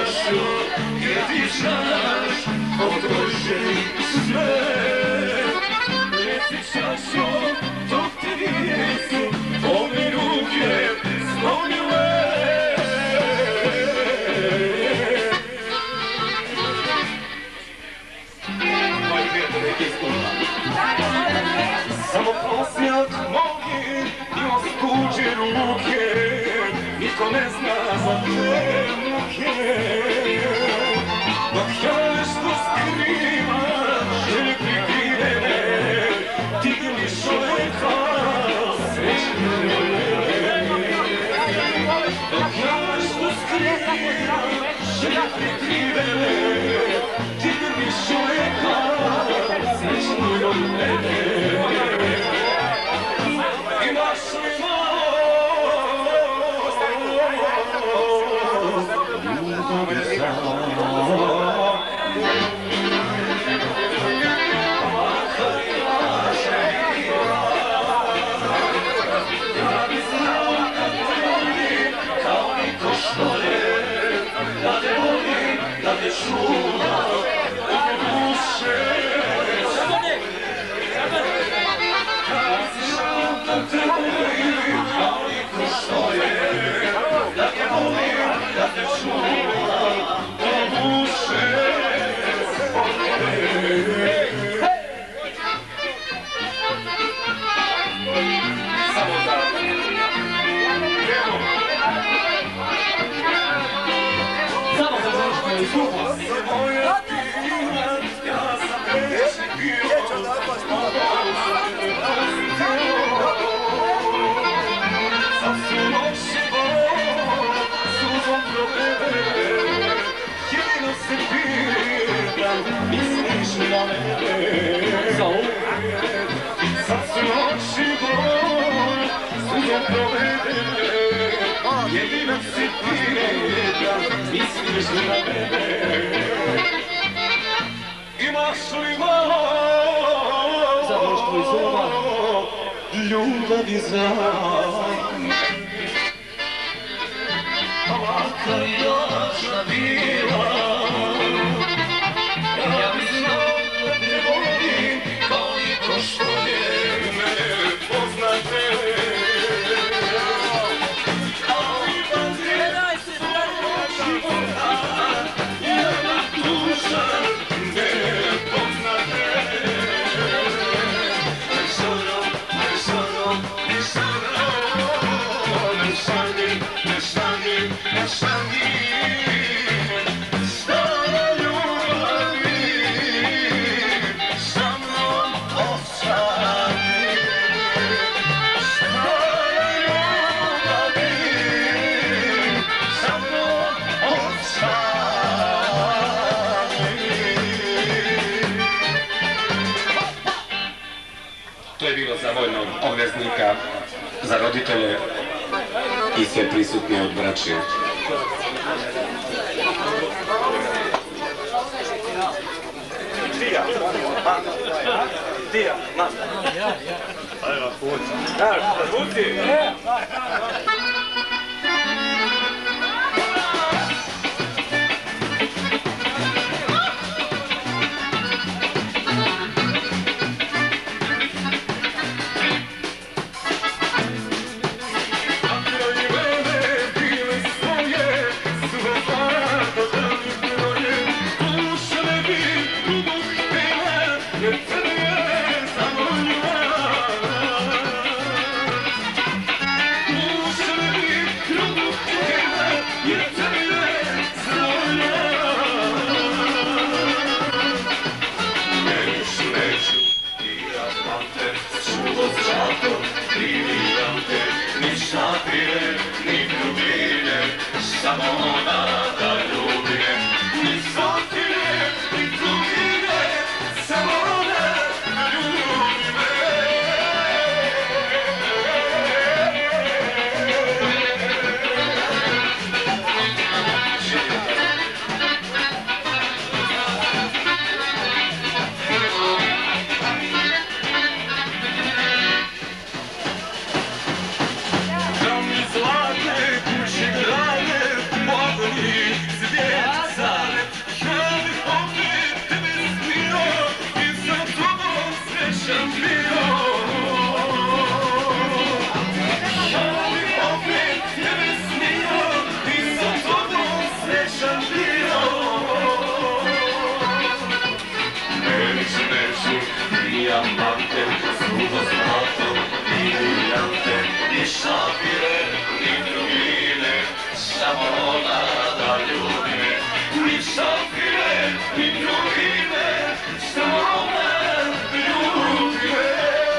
čašu, jer ti znaš odloženi sve. Reci čašu, dok te nisu ove ruke slomile. Moji prijatelji, neki iskupa. Samo prosjak moji ima tuđe ruke, niko ne zna za te muke. Dok ja nešto skrivaš, želje prikrivene, ti mi čoveka srećne. Dok ja nešto skrivaš, želje prikrivene, ti mi čoveka srećne. Imaš li da te volim, da te čuvam od duše. Da te volim, koliko što je, da te volim, da te čuvam od duše. Samo da moja pila, ja sam već bio. Sad su noći suzom provede, jedino se pitam, misliš na mene. Sad su noći suzom provede, jedino se pitam, misliš na mene. Imaš li malo ljubavi za ovaka jača bila? Ja bi znao da te volim koliko što je mene poznate. Ali vatre svog života jedna duša ne poznate. To je bilo za vojnog obveznika, za roditelje i sve prisutne od braće. Dija, na. Ajmo, puci. Puci! Duše dijamante, suho zlato i briljante, i šafire i rubine, samo ona da ljubi me. Ni šafire ni rubine, samo ona ljubi me.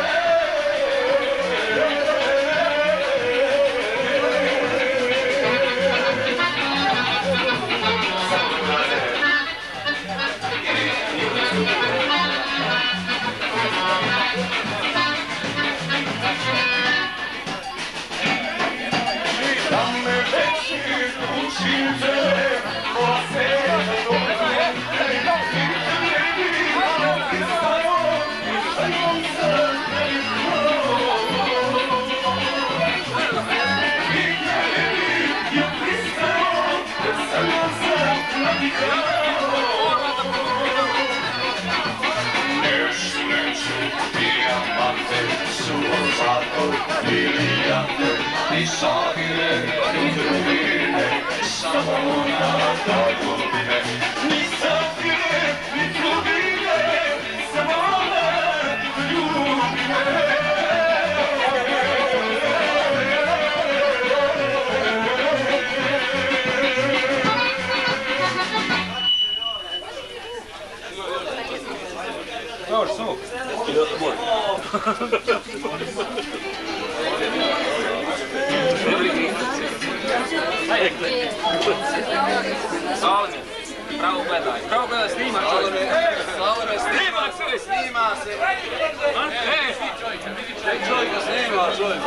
Ni šafire, ni rubine, samo ona da ljubi me. Ni šafire, ni rubine, samo ona da ljubi me. Ja, så. I Göteborg. Salve, pravo gledaj, snima čovjek. Snima se. Čovjeka snima, čovjek.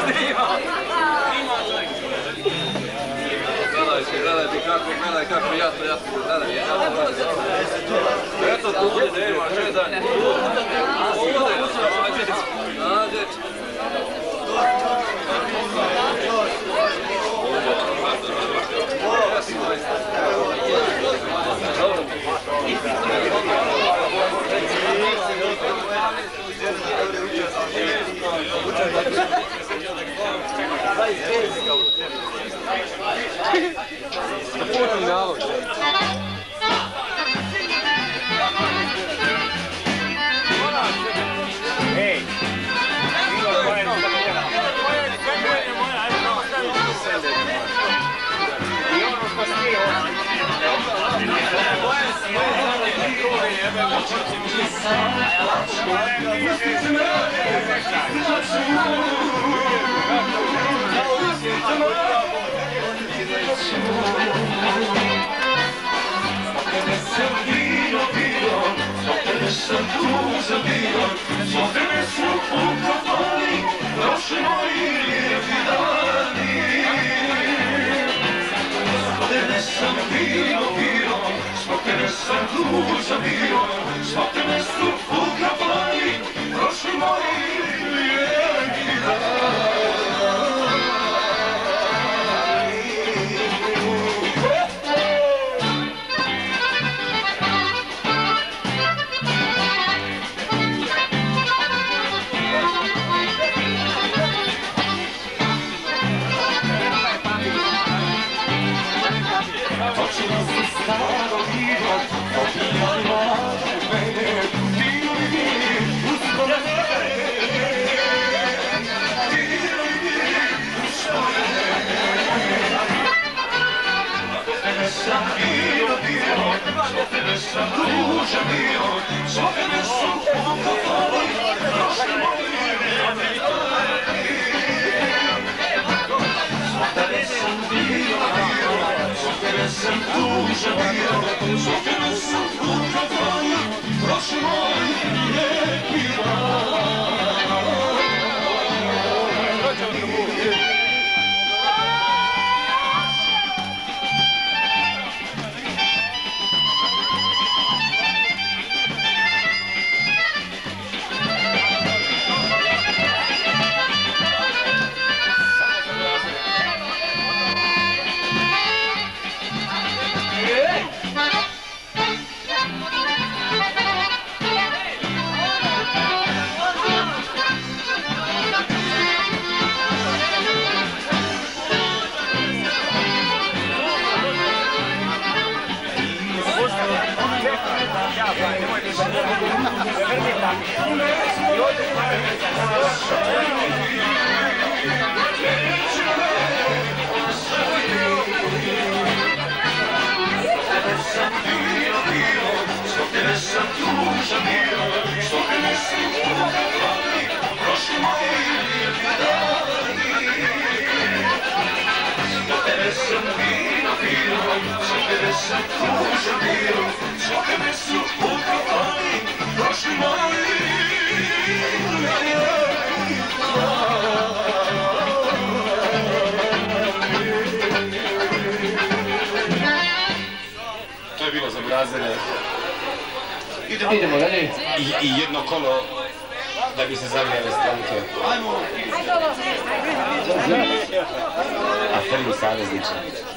Gledajte kako ja to gledaj. Eto tu ovdje nema, gledaj. Ovdje. To je bilo za Brazere. Idemo dalje. I jedno kolo da bi se zagrijale stranke. A prvi saveznici.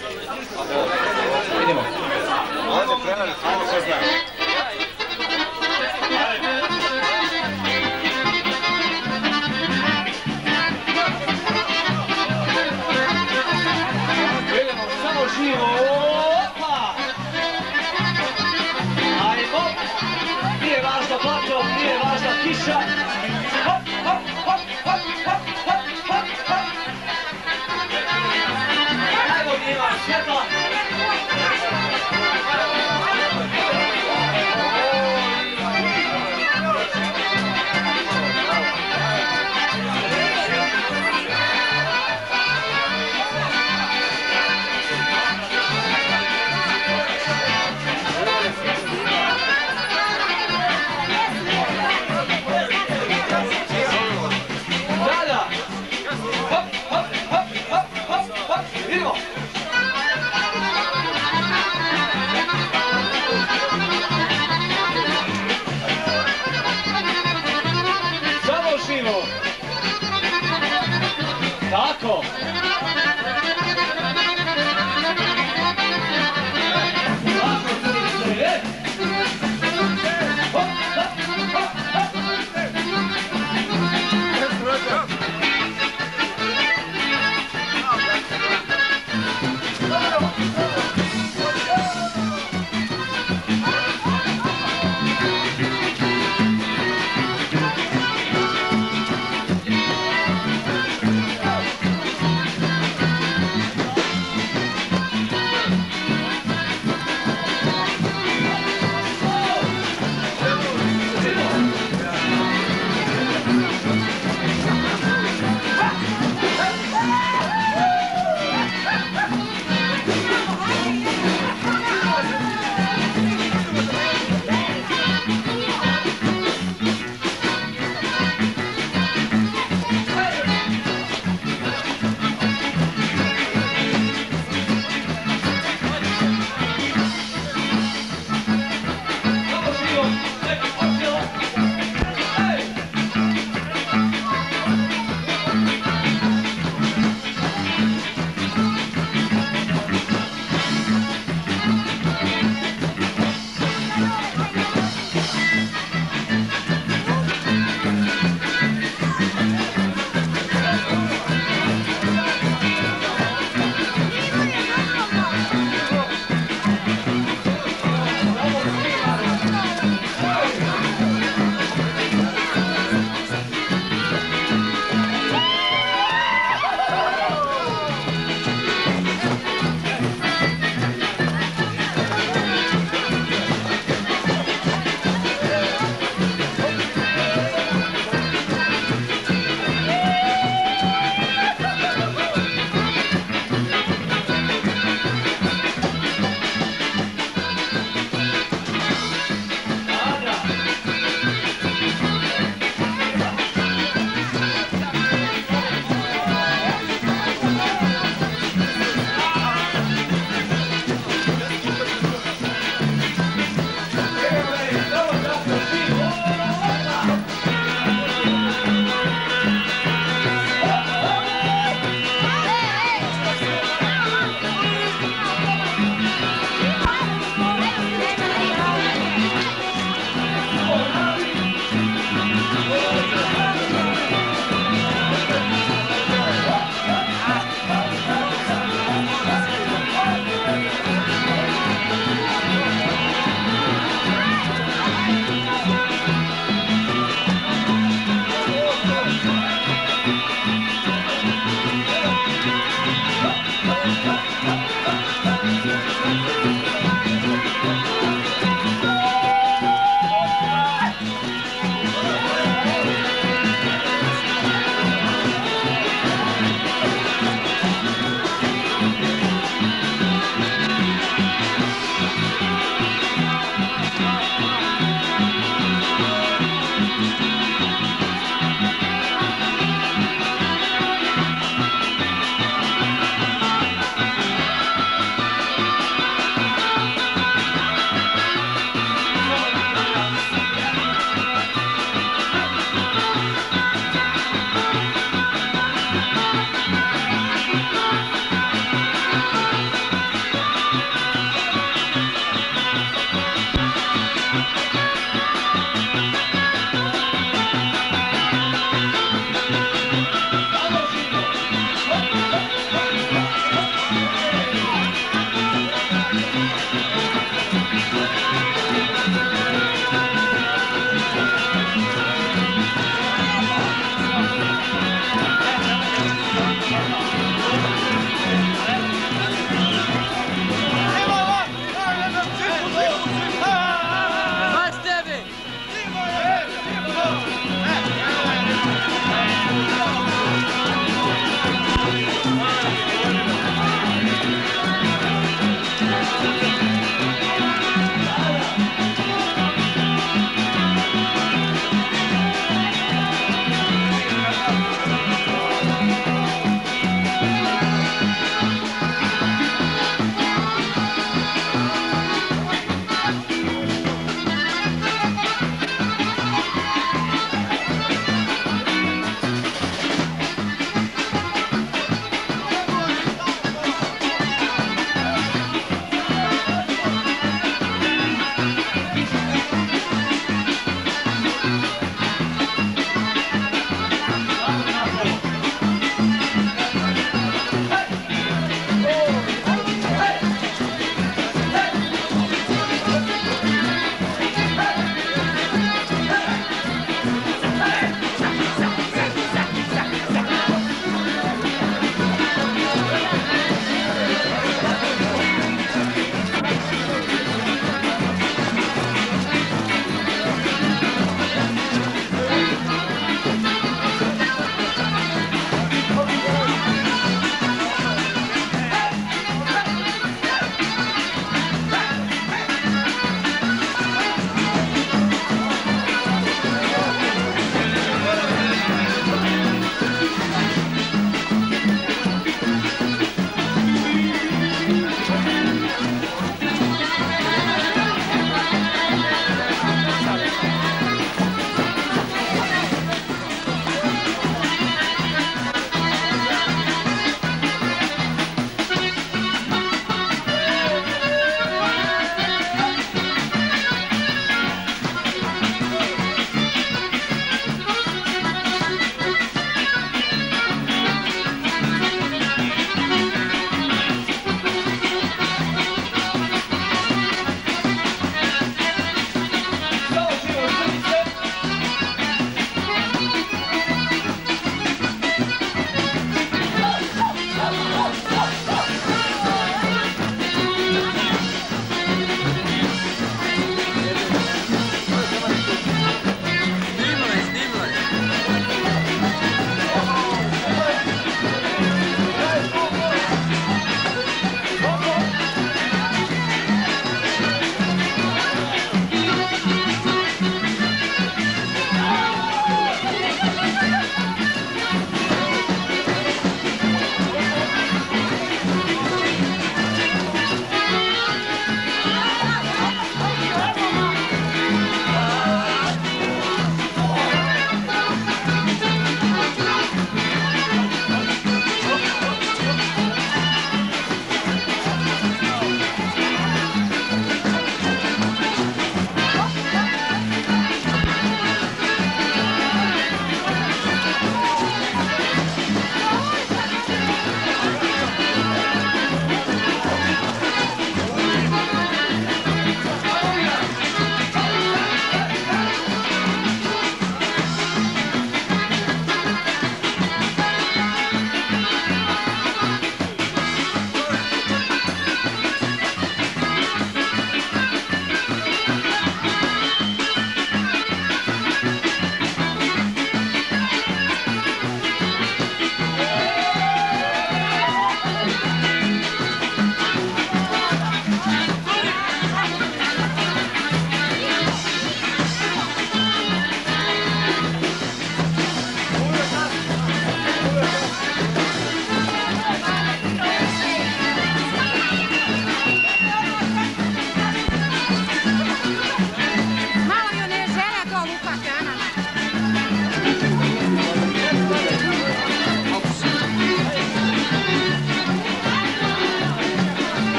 Idemo. Ovdje prelani, ovo sve znam. Idemo, samo živo. Opa! Ajmo. Nije važno plato, nije važna kiša. Hop, hop, hop, hop, hop, hop, hop, hop. Ajmo, nije važno svjetla.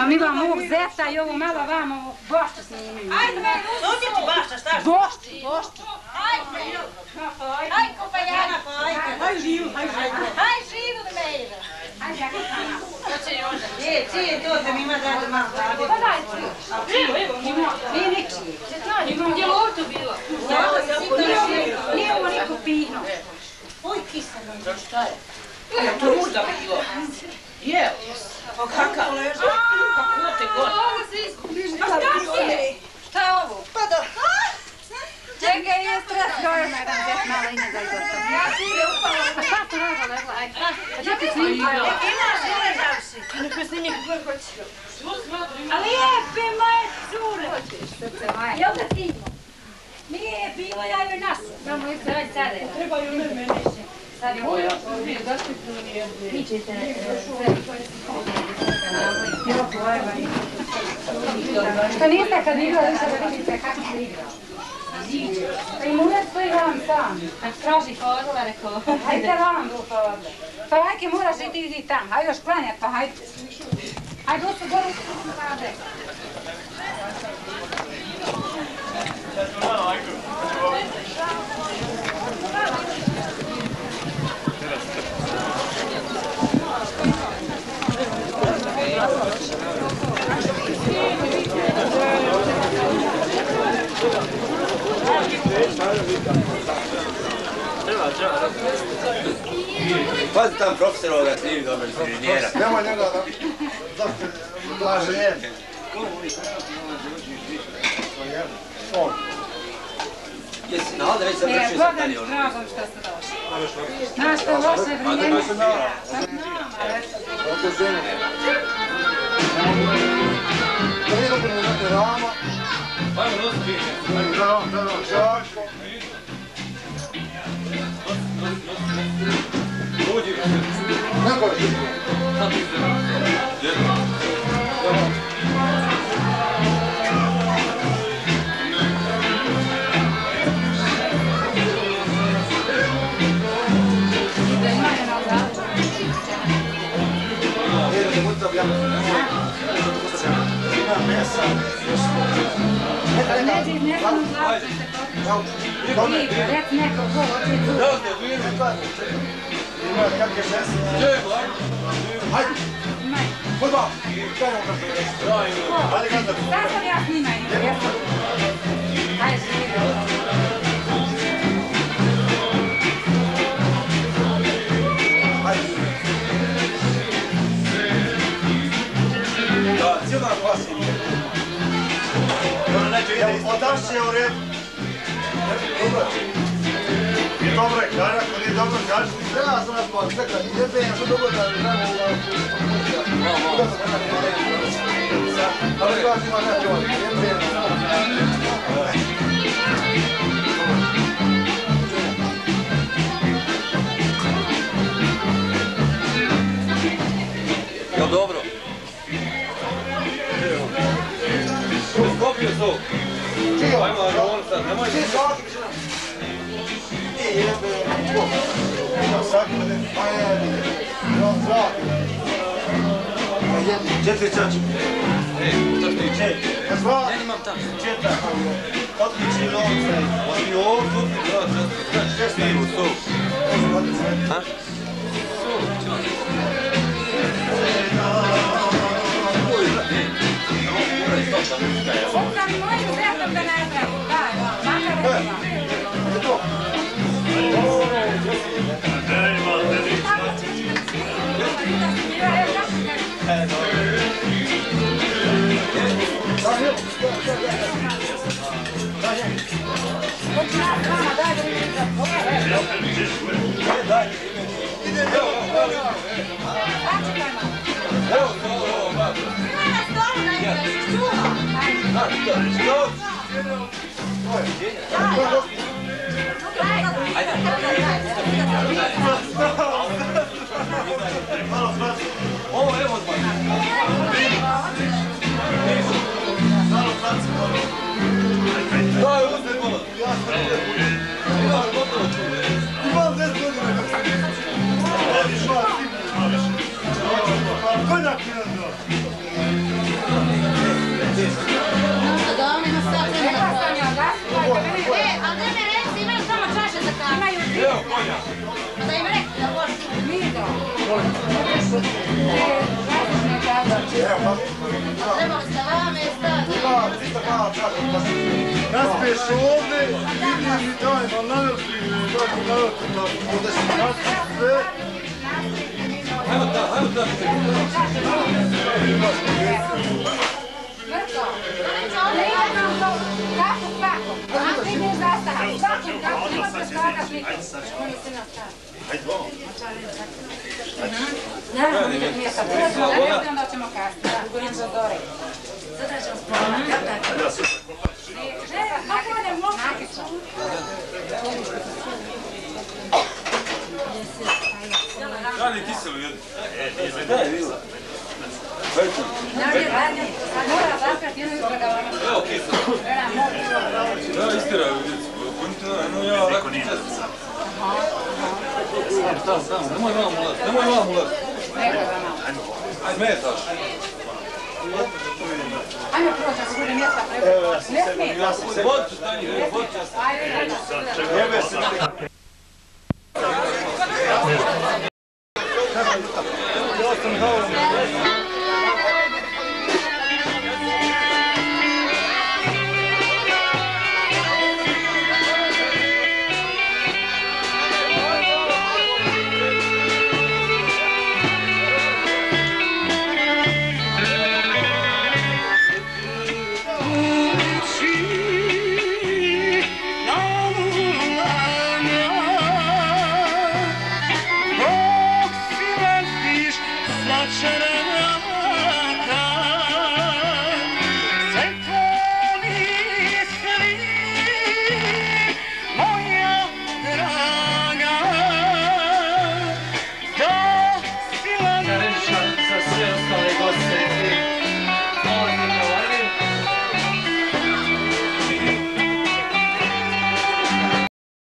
mi vam ovog zeta i ovo malo vam ovo bošću snimimo. Ajde, dođi ti bašća, šta? Bošću. Ajde, ajde, kompajana, ajde živu da me ide. Ajde, ja kakana. To će Joža. Čije to da mi ima dati malo radi? Pa daj, evo, nije ničije. Gdje je ovo to bilo? Nije ovo niko pino. Oj, kisa me. Šta je? To ružda bilo. Je. Pa kakav? Kako te god? Šta je ovo? Pa da. Čekaj, je stres, govorim na jedan zet malo ine za izostav. A šta tu roža legla? A gdje ti snimila? Imaš žele davši. Neko snimje kako hoće. A lijepe moje cure. Srce moje. Jel da snimimo? Nije bilo, ja joj nasim. Samo i sad sada. Treba ju mene. Sad je ovo. Vi ćete što niste kad igrali više da vidite kako se igra? Pa im uvijek to igram sam. Kad traži hodila, rekao, hajde vam du hodila. Pa hajke moraš i ti idi tam, hajde još klanjat, pa hajde. Hajde u su goru u kade. Pazi tam profesor ovoga snimi dobro iz inženjera. Nemoj njega da... Zašto laže njen? Jesi nalade već završio sa stadion? Dragom što ste došli. Znaš što je loše vrijeme? Zato ženu. Da nije dobro mu znate rama. Ajmo nosi piše. Da, šačko. Uđi. Neko je. Sad ti se. Rec neko, ko hoće tu. Ima kakve mese. Hajde. Fudbal. Hajde gledam. Šta sam ja snimaju? Hajde, živi. Da, cijela glasi. Odaš se u red. Nije dobro, kada ako nije dobro, kaži. Ja sam nas malo čekaj, jebe, ja sam dobro da znamo u ali kaži ima neće ovdje, jebe. Jel dobro? Skopio su. Ajmo, on sad, nemoj. Četiri čači. Šta ti če? Ja imam tam. Četiri. Otlični novce. Oni ovdje, šta ti u su? Ha? Sam mojim zetom da ne treba. Daj, makar nema. Ovo evo odmah. Daj, uzmi bolot. Imaš gotovo čuve. Imam 10 godina. Konjak mi nazva. Evo konja. Da im rekli da može. Mito. Različne tablače. Evo, Trebali ste vame staviti. pa, isto kao čakam, pa se naspiješ ovdje, vidim i dajmo navrti, tako navrti, tako, onda se naspiješ sve. Ajmo da. Mrko, ne imam to kako svako, a ti ne zastavi, svakom kako, nema preskakati nikad. Oni se nastavi. Hajde, vamo. Naravno, nikad mjesta, ne onda ćemo kasniti, govorim za dore. Sada ćemo spavati, jel tako? Ne, kako ne mogu? Radi kiselo ljudi. Daj, vila. Mora zakrati jedno jutro da vam... Evo kiselo. Ja istiraju ljudi. No ja lako čestica. Tamo, nemoj vam ulaz. Ajde, metaš. Ajme proći, ako bude mjesta preko. Ne smije. Vod ću stanji, vod ću stanji. Ajde, Jebe se.